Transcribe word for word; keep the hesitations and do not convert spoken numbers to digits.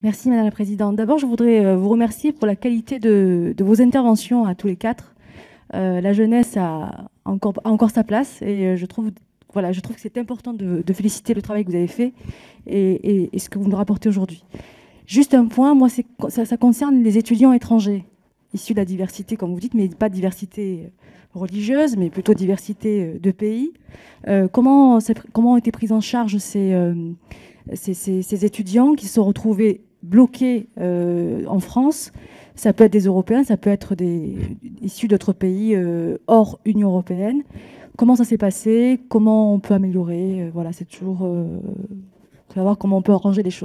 Merci Madame la Présidente. D'abord, je voudrais vous remercier pour la qualité de, de vos interventions à tous les quatre. Euh, la jeunesse a encore, a encore sa place et je trouve, voilà, je trouve que c'est important de, de féliciter le travail que vous avez fait et, et, et ce que vous nous rapportez aujourd'hui. Juste un point, moi, ça, ça concerne les étudiants étrangers, issus de la diversité, comme vous dites, mais pas diversité religieuse, mais plutôt diversité de pays. Euh, comment, comment ont été pris en charge ces, euh, ces, ces, ces étudiants qui se sont retrouvés bloqués euh, en France? Ça peut être des Européens, ça peut être des, issus d'autres pays euh, hors Union européenne. Comment ça s'est passé? Comment on peut améliorer? Voilà, c'est toujours euh, savoir comment on peut arranger les choses.